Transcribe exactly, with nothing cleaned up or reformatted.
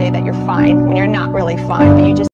say that you're fine when you're not really fine, but you just